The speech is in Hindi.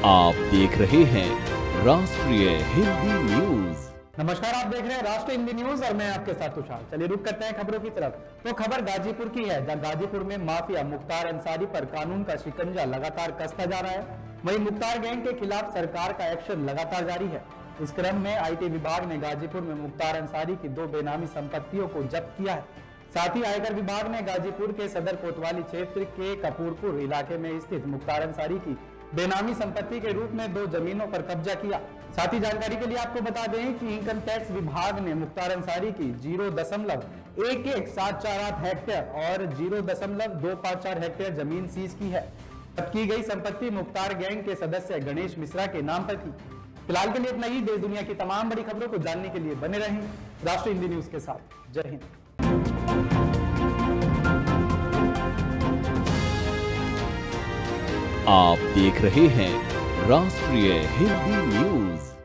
आप देख रहे हैं राष्ट्रीय हिंदी न्यूज। नमस्कार, आप देख रहे हैं राष्ट्रीय हिंदी न्यूज और मैं आपके साथ तुषार। चलिए रुक करते हैं खबरों की तरफ। तो खबर गाजीपुर की है, जहां गाजीपुर में माफिया मुख्तार अंसारी पर कानून का शिकंजा लगातार कसता जा रहा है। वहीं मुख्तार गैंग के खिलाफ सरकार का एक्शन लगातार जारी है। इस क्रम में आईटी विभाग ने गाजीपुर में मुख्तार अंसारी की 2 बेनामी संपत्तियों को जब्त किया है। साथ ही आयकर विभाग ने गाजीपुर के सदर कोतवाली क्षेत्र के कपूरपुर इलाके में स्थित मुख्तार अंसारी की बेनामी संपत्ति के रूप में 2 जमीनों पर कब्जा किया। साथ ही जानकारी के लिए आपको बता दें कि इनकम टैक्स विभाग ने मुख्तार अंसारी की 0.11748 हेक्टेयर और 0.254 हेक्टेयर जमीन सीज की है। जब्त की गई संपत्ति मुख्तार गैंग के सदस्य गणेश मिश्रा के नाम पर थी। फिलहाल के लिए इतना ही। देश दुनिया की तमाम बड़ी खबरों को जानने के लिए बने रहें राष्ट्रीय हिंदी न्यूज के साथ। जय हिंद। आप देख रहे हैं राष्ट्रीय हिंदी न्यूज।